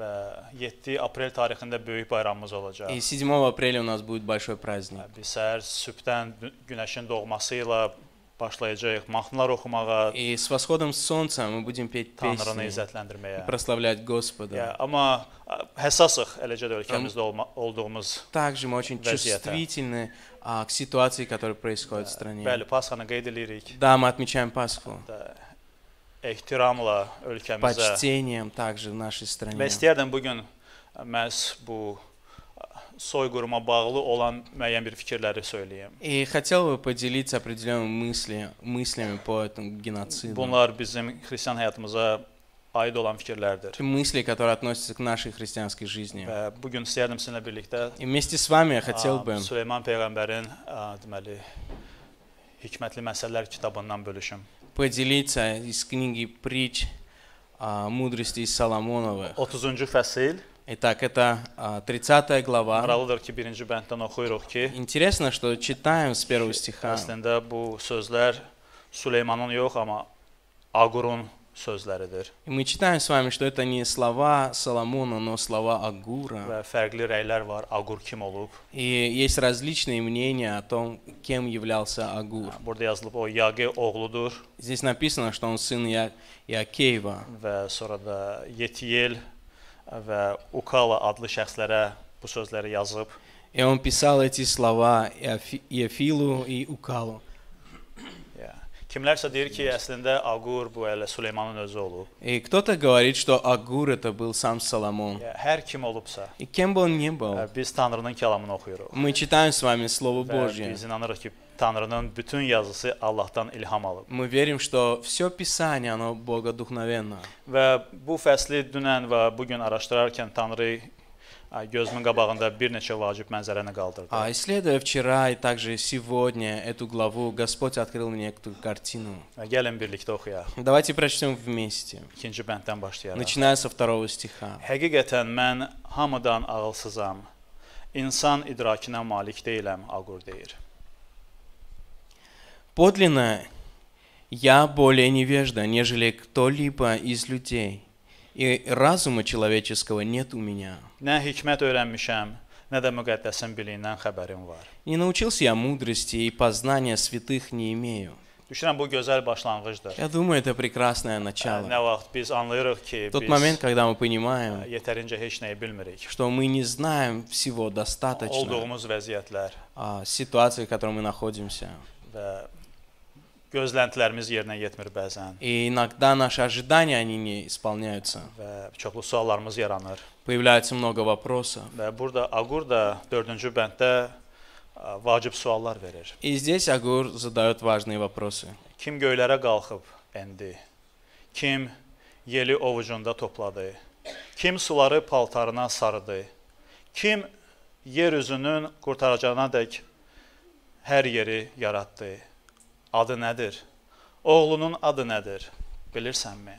və 7 aprel tarixində böyük bayramımız olacaq. И 7 апреля у нас будет большой праздник. Biz səhər sübhdən günəşin doğması ilə başlayacağıq mahnılar oxumağa, И с восходом солнца мы будем петь Tanrını песни izzətləndirməyə. и прославлять Господа. Amma həssasıq eləcə də ölkəmizdə olduğumuz. Также мы очень Вазията. чувствительны к ситуации, которая происходит в стране. Bəli, Pasxanı qeyd edirik. Да, мы отмечаем Пасху. Ehtiramla ölkəmizə. Почтением также в нашей Və стране. istəyərdim bu gün məhz bu soyqırıma bağlı olan müəyyən bir fikirləri söyləyim. И хотел бы поделиться определенными мыслями по этому геноциду. Bunlar bizim xristian həyatımıza aid olan fikirlərdir. Мысли, которые относятся к нашей христианской жизни. Və bu gün istəyərdim sizinlə birlikdə И вместе с вами я хотел бы Süleyman peyğəmbərin deməli Hikmətli Məsələlər kitabından bölüşüm. поделиться из книги притч мудрости Соломоновых. 30-cu fəsil. Итак, это 30 глава. Maraqlıdır ki, birinci bənddən oxuyuruq ki, Интересно, что читаем с первого стиха. əslində bu sözlər Süleymanın yox, amma Aqurun sözləridir. И мы читаем с вами, что это не слова Соломона, но слова Агура. Və fərqli rəylər var, Aqur kim olub. И есть различные мнения о том, кем являлся Агур. Burada yazılıb o Yaqe oğludur Здесь написано, что он сын Иакеева. və sonra da Yetiyel və Ukala adlı şəxslərə bu sözləri yazıb. И он писал эти слова Иофилу и Укалу. Kimlərsə deyir ki, əslində Aqur bu elə Süleymanın özü olub. И кто-то говорит, что Агур это был сам Соломон. Hər kim olubsa, И кем бы он ни был, biz Tanrının kəlamını oxuyuruq. мы читаем с вами Слово Və Божье. biz inanırıq ki, Tanrının bütün yazısı Allahdan ilham alıb. Мы верим, что все Писание, оно богодухновенно. Və bu fəsli dünən və bu gün araşdırarkən Tanrı gözümün qabağında bir neçə vacib mənzərəni qaldırdı. Исследуя вчера и также сегодня эту главу, Господь открыл мне эту картину. Gəlin birlikdə oxuyaq. Давайте прочтем вместе. İkinci bənddən başlayaraq. Начиная со 2 стиха. Həqiqətən mən hamıdan ağılsızam. İnsan idrakinə malik deyiləm, Aqur deyir. Подлинно я более невежда, нежели кто-либо из людей, и разума человеческого нет у меня. Nə hikmət öyrənmişəm, nə də müqəddəsin biliyindən xəbərim var. Не научился я мудрости, и познания святых не имею. Düşünürəm bu gözəl başlanğıcdır. Я думаю, это прекрасное Nə начало. vaxt biz anlayırıq ki, Тот biz момент, когда мы понимаем, yetərincə heç nəyi bilmirik. что мы не знаем всего достаточно Olduğumuz vəziyyətlər ситуации, в которой мы находимся. və gözləntilərimiz yerinə yetmir bəzən И иногда наши ожидания, они не исполняются. və çoxlu suallarımız yaranır. Появляется много вопросов. Və burada Aqur da 4-cü bənddə vacib suallar verir. И здесь Агур задает важные вопросы. Kim göylərə qalxıb endi? Kim yeli ovucunda topladı? Kim suları paltarına sarıdı? Kim yer üzünün qurtaracağına dək hər yeri yaratdı? Adı nədir? Oğlunun adı nədir? Bilirsənmi?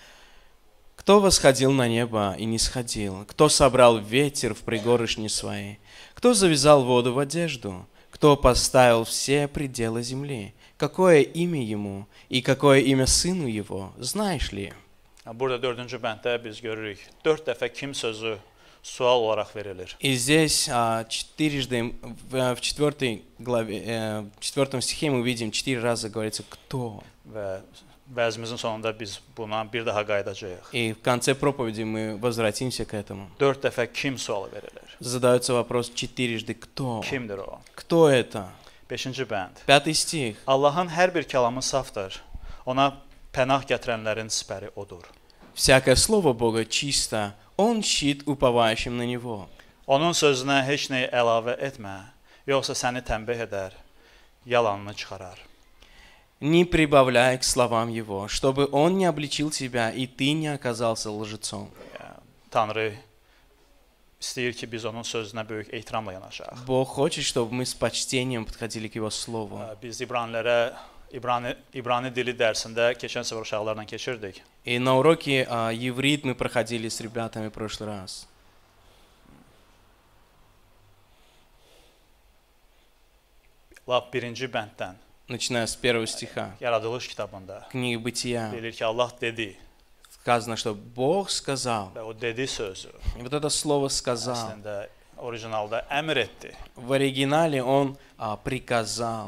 Кто восходил на небо и не сходил? Кто собрал ветер в пригоршни свои? Кто завязал воду в одежду? Кто поставил все пределы земли? Какое имя ему и какое имя сыну его? Знаешь ли? Burada 4-cü bənddə biz görürük. 4 dəfə kim sözü sual olaraq verilir. И здесь четырежды в 4 главе, в 4 стихе мы видим 4 раза говорится «кто». Və vəzimizin sonunda biz buna bir daha qayıdacağıq. И в конце проповеди мы возвратимся к этому. 4 dəfə kim sualı verilir? Задается вопрос четырежды «кто». Kimdir o? Кто это? 5-ci bənd. 5 стих. Allahın hər bir kəlamı safdır. Ona pənah gətirənlərin sipəri odur. Всякое слово Бога чисто, Он щит уповающим на Него. Onun sözünə heç nəyi əlavə etmə, yoxsa səni tənbih edər, yalanını çıxarar. Не прибавляй к словам Его, чтобы Он не обличил тебя, и ты не оказался лжецом. Tanrı istəyir ki, biz onun sözünə böyük ehtiramla yanaşaq. Бог хочет, чтобы мы с почтением подходили к Его Слову. Biz İbrani dili dərsində keçən səfər uşaqlarla keçirdik. И на уроке еврит мы проходили с ребятами в прошлый раз. Lap 1-ci bənddən, Начиная с 1 стиха. Yaradılış kitabında Книга Бытия. deyilir ki, Allah dedi. сказано, что Бог сказал. Və o dediyi sözü И вот это слово «сказал». əslində orijinalda əmr etdi. В оригинале он приказал.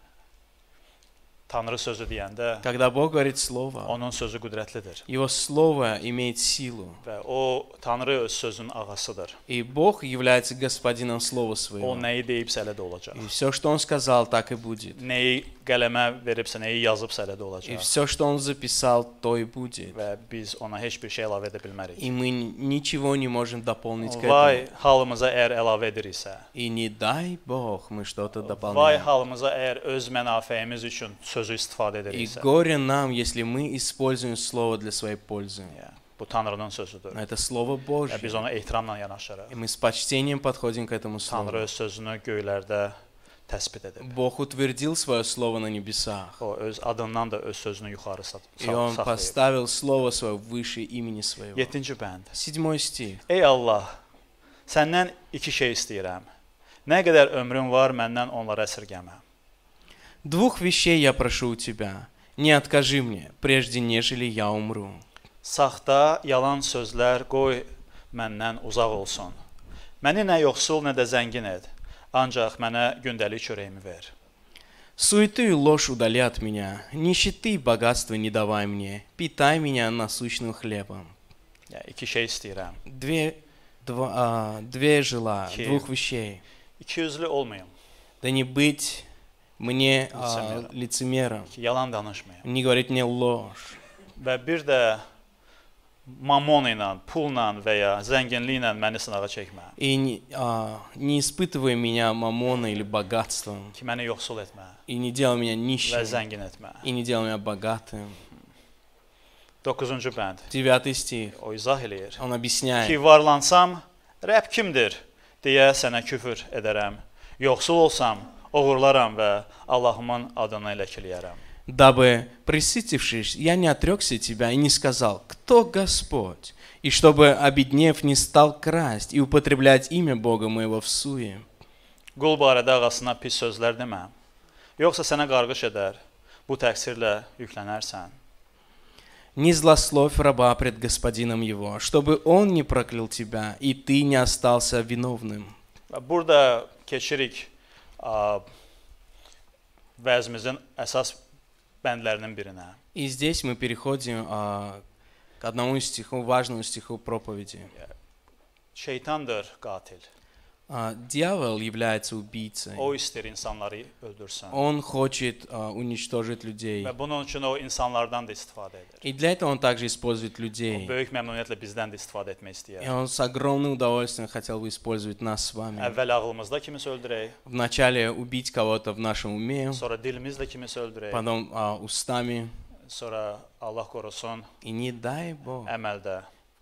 Tanrı sözü deyəndə Когда Бог говорит слово, onun sözü qüdrətlidir Его слово имеет силу. və o Tanrı öz sözünün ağasıdır. И Бог является господином слова O своего. nəyi deyibsə elə də olacaq. И все, что Он сказал, так и будет. Nəyi qələmə veribsə, nəyi yazıbsə elə də И olacaq. все, что Он записал, то и будет. Və biz ona heç bir şey əlavə edə bilmərik. И мы ничего не можем дополнить к этому. Vay halımıza əgər əlavə ediriksə, И не дай Бог мы что-то vay дополняем. halımıza əgər öz mənafəyimiz üçün sözü istifadə И ediriksə. горе нам, если мы используем слово для своей пользы. Bu Tanrının sözüdür. Но это Слово Və Божье. biz ona ehtiramla yanaşırıq. И мы с почтением подходим к этому Tanrı Слову. öz sözünü göylərdə təsbit edib. Бог утвердил свое Слово на небесах. O öz adından da öz sözünü yuxarı И Он saxlayıb. поставил Слово Свое выше имени Своего. 7-ci bənd. 7 стих. Ey Allah, səndən iki şey istəyirəm. Nə qədər ömrün var, məndən onları əsirgəmə. Двух вещей я прошу у Тебя. Не откажи мне, прежде нежели я умру. Saxta, yalan sözlər qoy məndən uzaq olsun. Məni nə yoxsul, nə də zəngin et. Ancaq mənə gündəlik çörəyimi ver. Суету и ложь удали от меня. Нищеты и богатства не давай мне. Питай меня насущным хлебом. İki şey istəyirəm. Две жила, Ki- двух вещей. İkiyüzlü olmayım. Да не быть мне Лицемером. лицемером. Ki yalan danışmayım. Не говорить мне ложь. Və bir də mamon ilə, pulla və ya zənginliklə məni sınağa çəkmə. И не испытывай меня мамоной или богатством. Ki məni yoxsul etmə И не делай меня və нищим. zəngin etmə. И не делай меня богатым. 9-cu bənd. 9 стих. O izah eləyir. Он объясняет. Ki varlansam, Rəbb kimdir deyə sənə küfür edərəm. Yoxsul olsam, oğurlaram və Allahımın adını ləkələyərəm. Дабы, присытившись, я не отрекся тебя и не сказал, кто Господь, и чтобы, обеднев, не стал красть и употреблять имя Бога моего в суе. Qul barədə ağasına pis sözlər demə. Yoxsa sənə qarğış edər, bu təqsirlə yüklənərsən. Не злословь раба пред господином его, чтобы он не проклял тебя, и ты не остался виновным. Və burada keçirik vəzimizin əsas bəndlərinin birinə. И здесь мы переходим к одному стиху, важному стиху проповеди. Şeytandır qatil. Дьявол является убийцей. O istəyir insanları öldürsün. Он хочет уничтожить людей. Və bunun üçün o insanlardan da istifadə edir. И для этого он также использует O людей. böyük məmnuniyyətlə bizdən də istifadə etmək И istəyir. он с огромным удовольствием хотел бы использовать нас с вами. Əvvəl ağlımızda kimisə öldürək, Вначале убить кого-то в нашем уме, sonra dilimizlə kimisə öldürək, потом устами. sonra Allah qorusun И не дай Бог əməldə.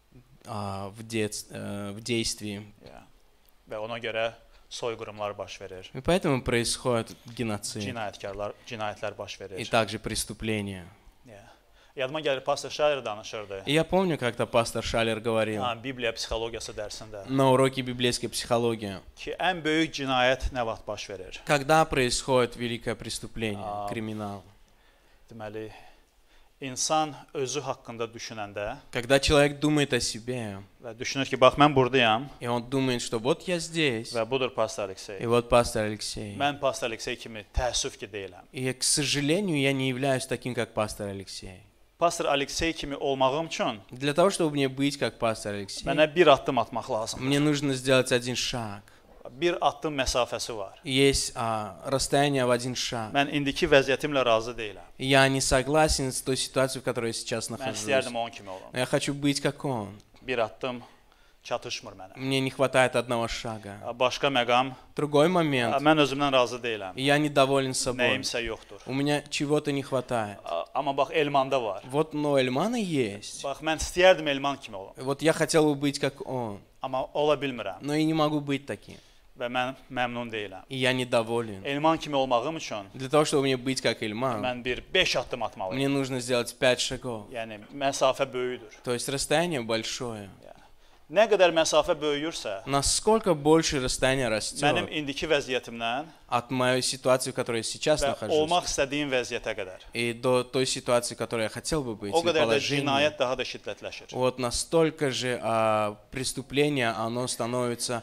в действии. Və ona görə soyqırımlar baş verir. И поэтому происходит геноцид Cinayətlər baş и verir. также преступления. Yadıma gəlir, pastor Şair danışırdı. И я помню, как-то пастор Шалер говорил Bibliya psixologiyası dərsində на уроке библейской психологии, ki, ən böyük cinayət nə vaxt baş verir? когда происходит великое преступление, криминал. Deməli, insan özü haqqında düşünəndə Когда человек думает о себе, və düşünür ki, bax mən burdayam и он думает, что вот я здесь, və budur pastor Aleksey. и вот пастор Алексей. Mən pastor Aleksey kimi təəssüf ki deyiləm. И, к сожалению, я не являюсь таким, как пастор Алексей. Pastor Aleksey kimi olmağım üçün Для того, чтобы мне быть как пастор Алексей, mənə bir addım atmaq lazımdır. мне нужно сделать один шаг. Bir addım məsafəsi var. Есть расстояние в один шаг. Mən indiki vəziyyətimlə razı deyiləm. Я не согласен с той ситуацией, в которой я сейчас Mən нахожусь. istəyərdim onun kimi olum. Но я хочу быть как он. Bir addım çatışmır mənə. Мне не хватает одного шага. Başqa məqam, Другой момент. mən özümdən razı deyiləm. И я недоволен собой. Nəyimsə yoxdur. У меня чего-то не хватает. Amma bax Elmanda var. Вот, но Эльмана есть. Bax mən istəyərdim Elman kimi olum. Вот я хотел бы быть как он. Amma ola bilmirəm Но и не могу быть таким. və mən məmnun deyiləm. И я недоволен. Elman kimi olmağım üçün Для того, чтобы мне быть как Эльман, mən bir 5 addım atmalıyım. мне нужно сделать 5 шагов. Yəni məsafə böyükdür. То есть расстояние большое. Nə qədər məsafə böyüyürsə, насколько больше расстояние mənim растет indiki vəziyyətimdən от моей ситуации, в которой я сейчас və нахожусь, olmaq istədiyim vəziyyətə qədər. и до той ситуации, в которой я хотел бы быть, O и qədər də положения, cinayət daha da şiddətləşir. вот настолько же преступление, оно становится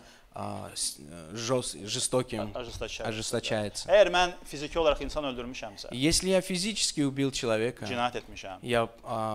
жестоким, ожесточается. Əgər mən fiziki olaraq insan öldürmüşəmsə, Если я физически убил человека, cinayət etmişəm. я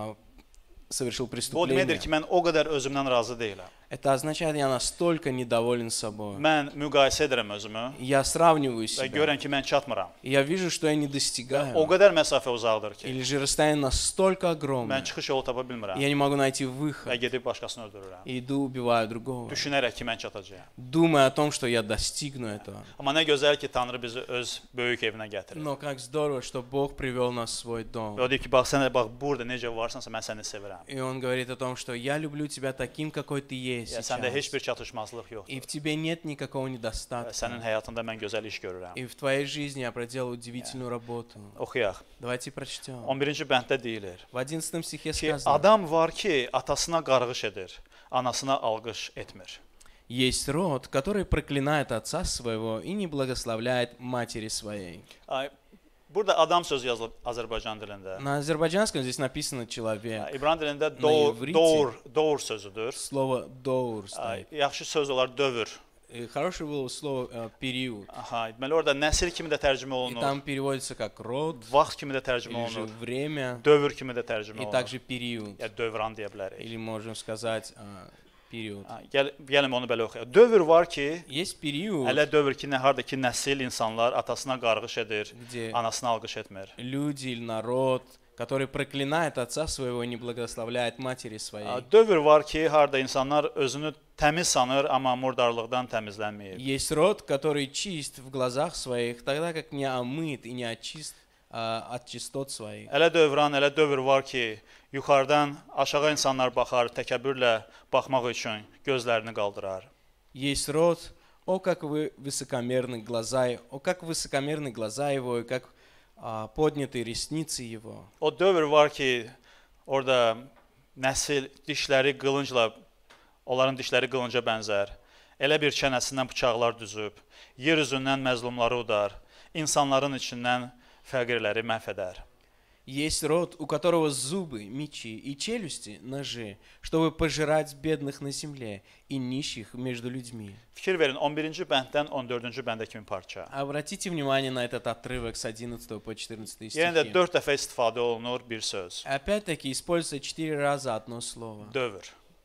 совершил Bu преступление, deməkdir ki, mən o qədər özümdən razı deyiləm. это означает, я настолько недоволен собой. Mən müqayisə edirəm özümü Я сравниваю və себя, görürəm ki, mən çatmıram. и я вижу, что я не O достигаю. qədər məsafə uzaqdır ki, Или же расстояние настолько mən огромное, çıxış yolu tapa bilmirəm я не могу найти və выход, gedib başqasını öldürürəm. и иду убиваю другого, Düşünərək ki, mən çatacağam. думая о том, что я достигну этого. Amma nə gözəl ki, Tanrı bizi öz böyük evinə gətirir. Но как здорово, что Бог привел нас в свой Və дом. o deyir ki, bax sən bax burada necə varsansa mən səni sevirəm. И Он говорит о том, что я люблю тебя таким, какой ты есть Yəni səndə heç сейчас. bir çatışmazlıq yoxdur. И в тебе нет никакого Və недостатка. sənin həyatında mən gözəl iş görürəm. И в твоей жизни я проделал удивительную работу. Oxuyaq. Давайте прочтем. 11-ci bənddə deyilir В 11 стихе ki, сказано: adam var ki, atasına qarğış edir, anasına alqış etmir. Есть род, который проклинает отца своего и не благословляет матери своей. Ay, burada adam sözü yazılıb Azərbaycan dilində. На азербайджанском здесь написано человек. İbran dilində ivri doğur sözüdür. Слово «доур» Ay, стоит. yaxşı söz olar dövür. И хорошее было слово «период». Aha, deməli orada nəsil kimi də tərcümə И olunur, там переводится как «род» vaxt kimi də tərcümə или же olunur, «время» dövr kimi də tərcümə и olunur. также «период». Ya dövran deyə bilərik. Или можем сказать «период». Gəlin onu belə oxuyaq. Dövr var ki, Есть период, elə dövr ki, hardakı nəsil insanlar atasına qarğış edir, где anasına alqış etmir. люди или народ, который проклинает отца своего и не благословляет матери своей. Dövr var ki, harda insanlar özünü təmiz sanır, amma murdarlıqdan təmizlənməyib. Есть род, который чист в глазах своих, тогда как не омыт и не очист от чистот своих. Elə dövr var ki, yuxarıdan aşağı insanlar baxar, təkəbbürlə baxmaq üçün gözlərini qaldırar. Есть род, о, как вы высокомерны глаза, о, как высокомерны глаза его, и как подняты ресницы его. O dövr var ki, orada nəsil dişləri qılıncla, onların dişləri qılınca bənzər. Elə bir çənəsindən bıçaqlar düzüb, yer üzündən məzlumları udar, insanların içindən fəqirləri məhv edər. Есть род, у которого зубы, мечи и челюсти, ножи, чтобы пожирать бедных на земле и нищих между людьми. Fikir verin, 11-ci bənddən 14-cü bəndə kimi parça. Обратите внимание на этот отрывок с 11 по 14 Yəni də стихи. 4 dəfə istifadə olunur bir söz. Опять-таки используется 4 раза одно слово. Dövr.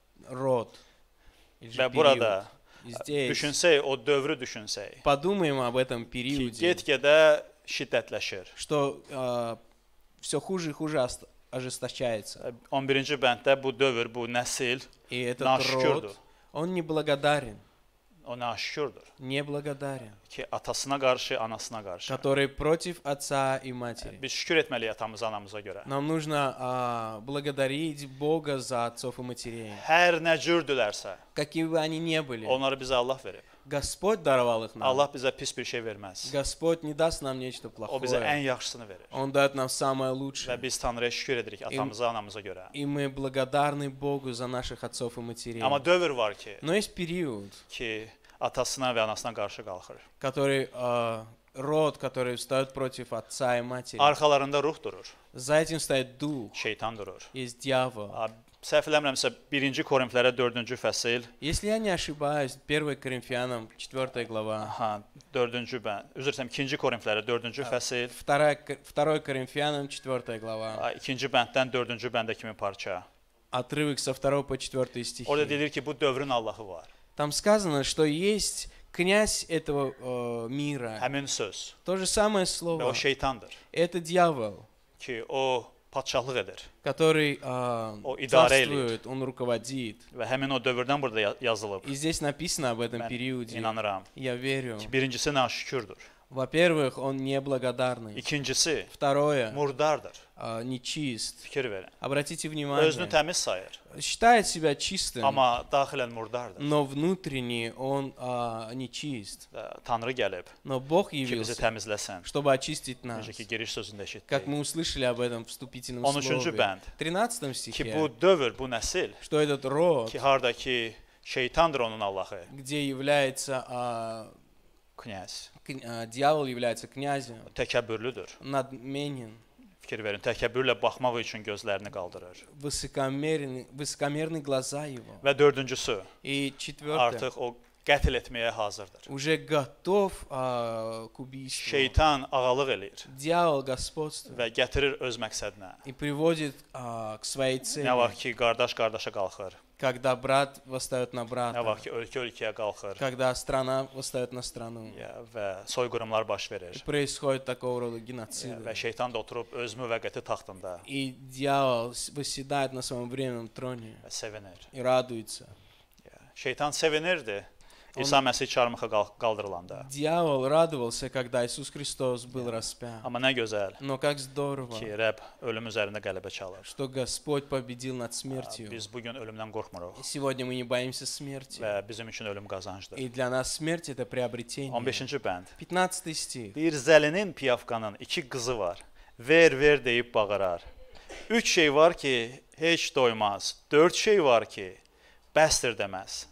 Род. Или же Və период. burada И здесь düşünsək, o dövrü düşünsək подумаем об этом ki, периоде, get-gedə şiddətləşir. что все хуже и хуже ожесточается. 11-ci bənddə bu dövr, bu nəsil И этот naşükürdür. род, он неблагодарен, O naşükürdür неблагодарен, ki, atasına qarşı, anasına qarşı. который против отца и matери. Biz şükür etməliyik atamıza, anamıza görə. Нам нужно благодарить Бога за отцов и матерей. Hər nə cürdülərsə, Какие бы они ни были, onları bizə Allah verib. Господь даровал их нам. Allah bizə pis bir şey verməz. Господь не даст нам нечто O bizə ən плохое. yaxşısını verir. Он дает нам самое Və лучшее. biz Tanrıya şükür edirik atamıza, anamıza görə. И мы благодарны Богу за наших отцов и матерей. Amma dövr var Но есть период, ki, atasına və anasına qarşı qalxır. который род, который встает против отца и матери. Arxalarında ruh durur, За этим стоит дух, şeytan durur. есть дьявол. Səhv eləmirəmsə 1-ci Korinflərə 4-cü fəsil, Если я не ошибаюсь, 1 Коринфянам 4 глава, 4-cü bənd. Üzr istəyirəm, 2-ci Korinflərə 4-cü fəsil, 2 Коринфянам 4 глава, 2-ci bənddən 4-cü bəndə kimi parça. отрывок со 2 по 4 стихи. Orada deyilir ki, bu dövrün Allahı var. Там сказано, что есть князь этого мира. Həmin söz То же самое və o слово. şeytandır Это дьявол, ki, o padşahlıq edir который O idare царствует, он руководит. və həmin o dövrdən burada yazılıb. И здесь написано об этом Mən периоде. inanıram Я верю. ki, birincisi naşükürdür, Во-первых, он неблагодарный. ikincisi Второе, murdardır. нечист. Fikir verin. Обратите Özünü внимание, təmiz sayır, считает себя чистым, amma daxilən murdardır. но внутренне он нечист. Tanrı gəlib Но Бог ki, bizi явился, təmizləsin. чтобы очистить нас. Necə ki, giriş sözündə Как eşitdik. мы услышали об этом в вступительном 13-cü слове. bənd. В 13 Ki, стихе, bu dövr, bu nəsil что этот род, ki, hardakı Şeytandır onun Allahı. где является Knyaz. дьявол является князем, Təkəbbürlüdür. надменен, Fikir verin, təkəbbürlə baxmaq üçün gözlərini qaldırır. высокомерны глаза его. Və dördüncüsü, И четвертое, artıq o qətl etməyə hazırdır. уже готов к убийству. Şeytan ağalıq eləyir Дьявол господствует və gətirir öz məqsədinə. и приводит к своей цели. Nə vaxt ki, qardaş qardaşa qalxır, Когда брат восстает на nə брата, vaxt ki, ölkə ölkəyə qalxır когда страна восстает на страну. və soyqırımlar baş И verir. происходит такого рода Və геноциды. şeytan da oturub öz müvəqqəti taxtında И дьявол восседает на своем временном троне və sevinir. и радуется. Şeytan sevinirdi İsa Məsih çarmıxa qaldırılanda. Дьявол радовался, когда Иисус Христос был распят. Amma nə gözəl Но как здорово, ki, Rəbb ölüm üzərində qələbə çalır. что Господь победил над смертью. Biz bu gün ölümdən qorxmuruq Сегодня мы не боимся смерти. və bizim üçün ölüm qazancdır. И для нас смерть это приобретение. 15-ci bənd. 15 стих. Deyir, Zəlinin Piyafkanın 2 qızı var. Ver, ver deyib bağırar. 3 şey var ki, heç doymaz. 4 şey var ki, bəsdir deməz.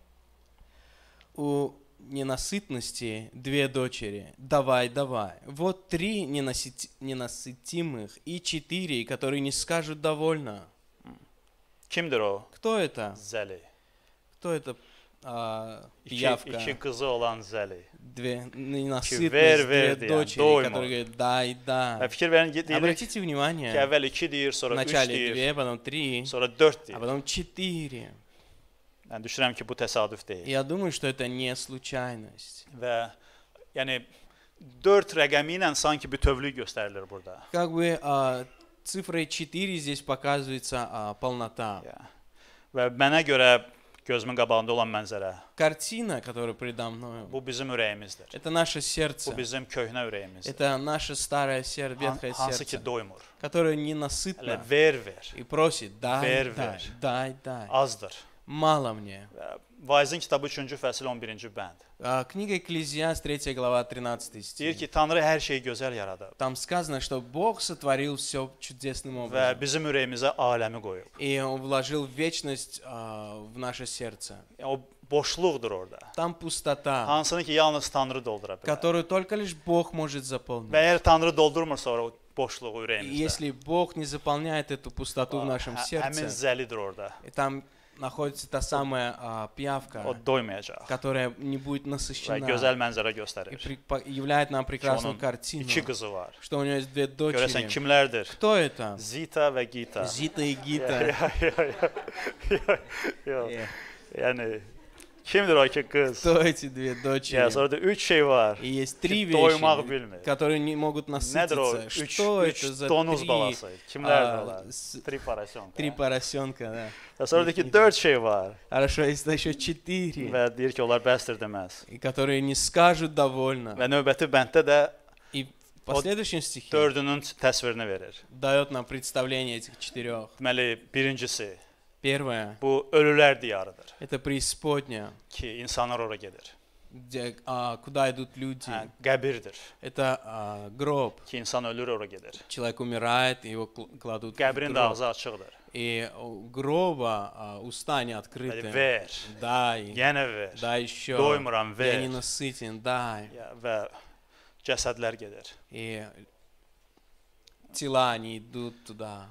У ненасытности 2 дочери. Давай, давай. Вот 3 ненасытимых и 4, которые не скажут довольно. Kimdir o? Кто это? Zəli. Кто это? İki Пиявка. qızı olan Zəli. Две ненасытность, Ver, 2 ver diyen, дочери, doyma. которые говорят, дай, Və дай. fikir verin, deyirik Обратите ki, внимание, əvvəl 2 deyir, sonra 3 вначале deyir, 2, потом 3, sonra 4 а deyir. потом 4. Mən düşünürəm ki, bu təsadüf deyil. Я думаю, что это не случайность. Və yəni 4 rəqəmi ilə sanki bütövlük göstərilir burada. Как бы цифрой 4 здесь показывается полнота. Və mənə görə gözümün qabağında olan mənzərə Картина, которая передо мной, bu bizim ürəyimizdir. это наше Bu сердце. bizim köhnə ürəyimizdir. Это наше старое сердце, ветхое Hansı ki сердце, doymur. которое Hələ ненасытно ver, ver. и просит, дай, Ver, дай, ver. дай, дай. Azdır. Мало мне. Və Vaizin kitabı 3-cü fəsil 11-ci bənd. Книга Экклезиаст, 3 глава, 13 Deyir стих. ki, Tanrı hər şeyi gözəl yaradıb Там сказано, что Бог сотворил все чудесным və образом. bizim ürəyimizə aləmi qoyub. И Он вложил вечность в наше сердце. Yəni, o boşluqdur orada. Там пустота, Hansını ki, yalnız Tanrı doldura bilər. которую только лишь Бог может Və заполнить. əgər Tanrı doldurmursa o boşluğu И ürəyimizdə, если Бог не заполняет эту пустоту в нашем həmin сердце, zəlidir orada. и там находится та самая O пиявка, doymayacaq которая не будет və насыщена gözəl mənzərə и göstərir. являет нам Ki, прекрасную onun картину, 2 qızı var. что у нее есть 2 Görəsən дочери. kimlərdir? Кто это? Zita və Gita. Зита и Гита. Yox. Yəni kimdir o 2 qız? Кто эти 2 Ya дочери? sonra da 3 şey var. И есть 3 Doymaq вещи, bilmir. которые не могут Nədir o? насытиться. 3 Что это за donuz balası. Kimlərdir onlar? 3 3 parasyonka. поросенка, да. Ya sonra da ki 4 şey var Хорошо, есть еще 4, və deyir ki, onlar bəsdir deməz. и которые не skажут довольно. Və növbəti bənddə də И в последующем стихе 4-ünün təsvirini verir. дает нам представление этих 4. Deməli, birincisi Первое, bu ölülər diyarıdır это преисподняя, ki, insanlar ora gedir. где, куда идут люди. Hə, qəbirdir Это гроб. ki, insan ölür ora gedir. Человек умирает, и его кладут в Qəbrin də гроб. ağzı açıqdır. И у гроба уста не Deməli, открыты. ver, Дай, yenə ver. дай еще. Doymuram, Я ver. не насытен, дай. Ya, və cəsədlər gedir. И тела, они идут туда.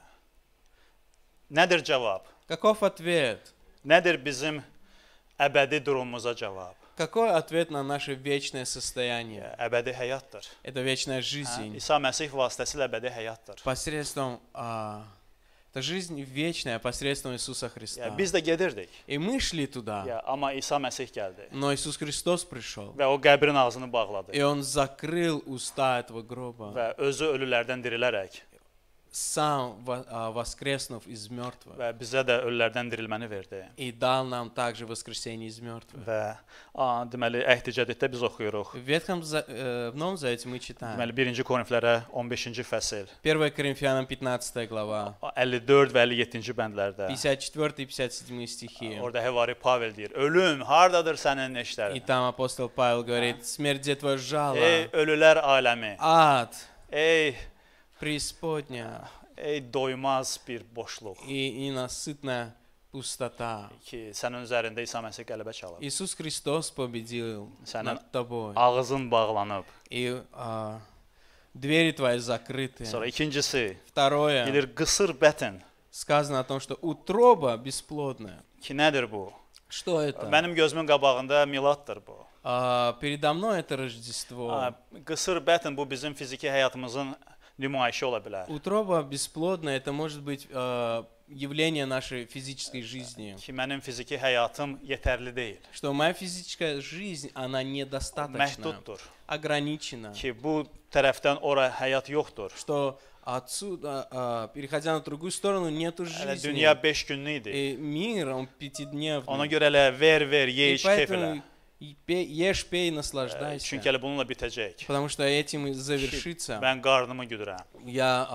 Nədir cavab? Каков ответ? Nədir bizim əbədi durumumuza cavab? Какой ответ на наше вечное состояние? Əbədi həyatdır. Это вечная Hə, жизнь. İsa Məsih vasitəsilə əbədi həyatdır. Посредством, это жизнь вечная посредством Иисуса Ya, Христа. biz də gedirdik. И мы шли туда, Ya, amma İsa Məsih gəldi но Иисус Христос пришел. və o qəbrin ağzını bağladı И Он закрыл уста этого гроба, və özü ölülərdən dirilərək сам воскреснув из мертвых. və bizə də ölülərdən dirilməni verdi. И дал нам также воскресение из мертвых. Və deməli Əhd-i Cədiddə biz oxuyuruq. В Новом Завете мы читаем. Deməli 1-ci Korinflərə 15-ci fəsil 1 Коринфянам 15 глава, 54 və 57-ci bəndlərdə 54 и 57 стихи. orada Həvari Pavel deyir: "Ölüm hardadır sənin И neşlərin? там апостол Павел говорит, смерть где твое жало, Ey ölülər aləmi, ад, ey преисподня doymaz bir boşluq." и ненасытная пустота. ki sənin üzərində İsa Məsih qələbə çalıb. Иисус Христос победил Sənin над тобой. ağzın bağlanıb. И двери твои закрыты. Sonra ikincisi, Второе. bilir qısır bətin Сказано о том, что утроба бесплодная. ki nədir bu? Что это? Mənim gözümün qabağında miladdır bu. Передо mной это Рождество. Qısır bətin bu bizim fiziki həyatımızın nümayişi ola bilər. Утроба бесплодная, это может быть явление нашей физической жизни. Ki mənim fiziki həyatım yetərli deyil. Что моя физическая жизнь, она недостаточна, Məhduddur. ограничена. Ki bu tərəfdən ora həyat yoxdur. Что отсюда, переходя на другую сторону, нету Hələ жизни. dünya 5 günlük idi. И мир, он Ona пятидневный. görə elə ver, ye, И iç, keyf elə. поэтому ешь, пей, наслаждайся. Çünki elə bununla bitəcək. Потому что этим и завершится. Mən qarnımı güdürəm. Я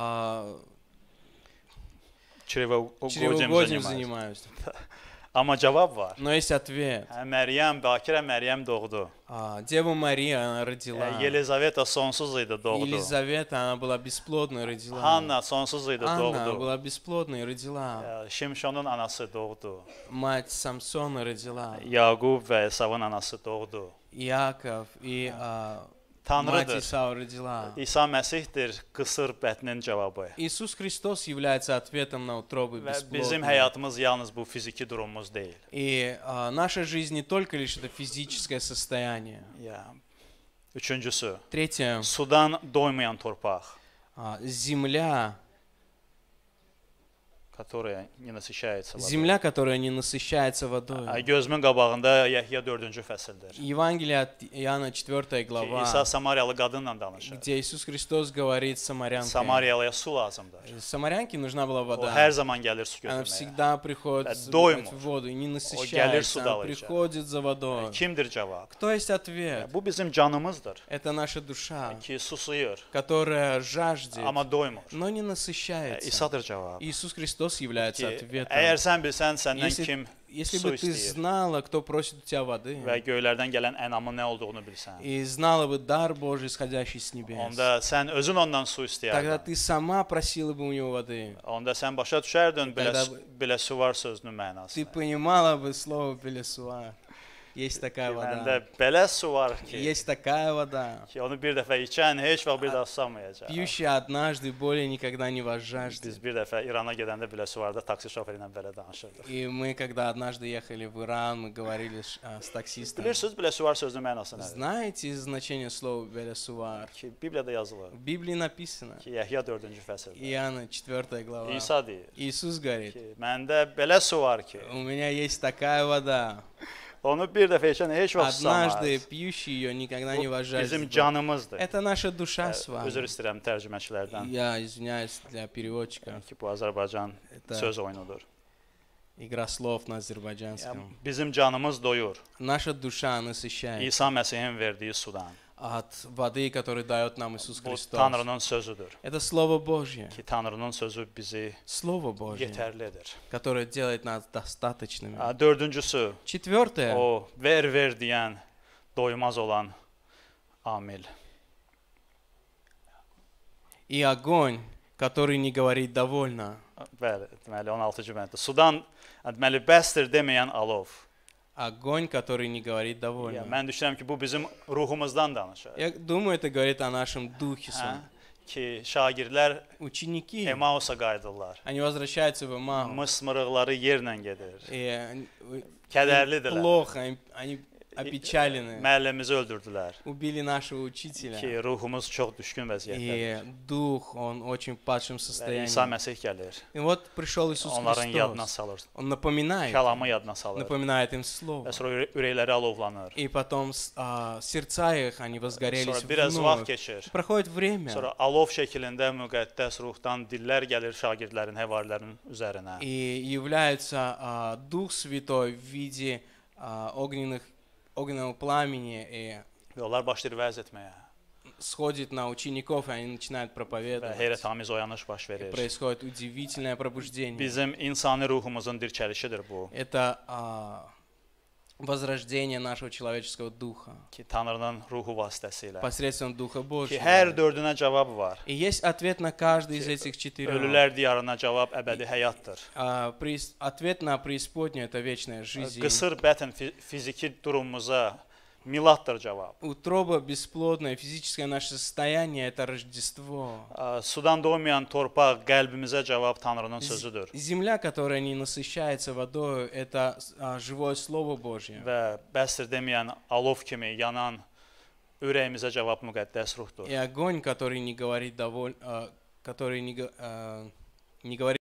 чревоугодием Çrevəugodiyam занимаюсь. Amma cavab var. Но есть ответ. Məryəm, Bakirə Məryəm doğdu. Дева Мария, она родила. Yelizaveta sonsuz idi, doğdu. Елизавета, она была бесплодной, родила. Hanna sonsuz idi, Анна doğdu. была бесплодной, родила. Şimşonun anası doğdu. Mать Самсона родила. Yaqub və Esavın anası doğdu. Иаков и мать Tanrıdır. Исава родила. İsa Məsihdir qısır bətnin cavabı. Иисус Христос является ответом на утробы Və bizim бесплодные. həyatımız yalnız bu fiziki durumumuz deyil. И наша жизнь не только лишь это физическое состояние. Üçüncüsü, Третье. sudan doymayan torpaq, Земля, которая не насыщается водой. земля, которая не насыщается водой. Gözümün qabağında Yəhya 4-cü fəsildir. Евангелие от Иоанна 4 Ki, глава, İsa Samariyalı qadınla danışır. где Иисус Христос говорит с самарянкой. Samariyalıya su lazımdır. Самарянке нужна была O вода. hər zaman gəlir su Она götürməyə. всегда приходит Да забирать доймут. воду и не gelir насыщается. su Она dalınca. приходит за водой. Kimdir cavab? Кто есть ответ? Bu bizim canımızdır Это наша душа, ki susuyur, которая жаждет, amma doymur. но не насыщается. İsa'dır cavab. Иисус Христос является Ki, ответом. əgər sən bilsən səndən kim Если su бы ты istəyir знала, кто просит у тебя воды, və göylərdən gələn ənamın nə olduğunu bilsən, и знала бы дар Божий, исходящий с небес, onda sən özün ondan su тогда istəyərdin. ты сама просила бы у него воды. Onda sən başa düşərdin Тогда belə su var sözünün Ты mənası. понимала бы слово Пелесуа. Есть такая Məndə вода. belə su var ki, Есть такая вода. onu bir dəfə içən heç vaxt bir daha susamayacaq. Пьющий однажды более никогда не возжаждет. Biz bir dəfə İrana gedəndə belə su vardı, taksi şoförü ilə belə danışırdıq. И мы, когда однажды ехали в Иран, мы говорили с таксистом. Bilirsiniz, belə su var sözünün mənası nədir? Знаете значение слова Белесуар? Ki, Bibliyada yazılır В Библии написано. ki, Yəhya 4-cü fəsildə. Иоанна 4 глава. İsa deyir Иисус говорит, ki, məndə belə su var ki, у меня есть такая вода. onu bir dəfə içən heç vaxt Однажды susamaz. пьющий ее никогда не Bu возжаждет. bizim canımızdır. Это наша душа с Üzr вами. istəyirəm tərcüməçilərdən Я извиняюсь для переводчика. ki, bu Azərbaycan Это söz oyunudur. игра слов на Yəni, азербайджанском. bizim canımız doyur Наша душа насыщает İsa Məsihin verdiyi sudan. от воды, которую дает нам Иисус Bu Христос. Tanrının sözüdür Это Слово Божье. ki, Tanrının sözü bizi Слово Божье, yetərlidir. которое делает нас достаточными. Dördüncüsü, Четвертое. o ver deyən, doymaz olan amil. И огонь, который не говорит довольно. Bəli, deməli 16-cı bənddə. Sudan deməli bəsdir deməyən alov. Огонь, который не говорит Yəni, довольно. mən düşünürəm ki, bu bizim ruhumuzdan danışır. Я думаю, это говорит о нашем духе. Hə? Ki, şagirdlər Ученики, Emausa qayıdırlar. они возвращаются в Эмаус. Mısmırıqları yerlə gedir. И Kədərlidirlər. плохо, они опечалены. Müəllimizi öldürdülər. Убили нашего учителя. Ki, ruhumuz çox düşkün vəziyyətdədir. И дух, он очень в падшем Və состоянии. İsa Məsih gəlir. И вот пришел Иисус Onların yadına Христос. salır. Он напоминает, Kəlamı yadına salır. напоминает им слово. Və sonra ürəkləri alovlanır. И потом сердца их, они возгорелись Sonra biraz vaxt вновь. keçir. Проходит время. Sonra alov şəklində müqəddəs ruhdan dillər gəlir şagirdlərin, həvarilərin üzərinə. И является Дух Святой в виде огненного пламени и Və onlar başlayır vəz etməyə. сходит на учеников, и они начинают Və проповедовать. heyrətamiz oyanış baş И verir. происходит удивительное пробуждение. Bizim insani ruhumuzun dirçəlişidir bu. Это возрождение нашего человеческого духа ki Tanrının ruhu vasitəsilə. посредством Духа Ki Божьего. hər dördünə cavab var. И есть ответ на каждый из этих четырех. Ölülər diyarına cavab əbədi həyatdır. Ответ на преисподнюю — это вечная жизнь. Qısır bətn fiziki durumumuza miladdır cavab. Утроба бесплодная, физическое наше состояние — это Рождество. Sudan doğmayan torpaq qəlbimizə cavab Tanrının sözüdür. Земля, которая не насыщается водой, это живое Слово Божье. Və bəsdir deməyən alov kimi yanan ürəyimizə cavab müqəddəs ruhdur. И огонь, который не говорит не говорит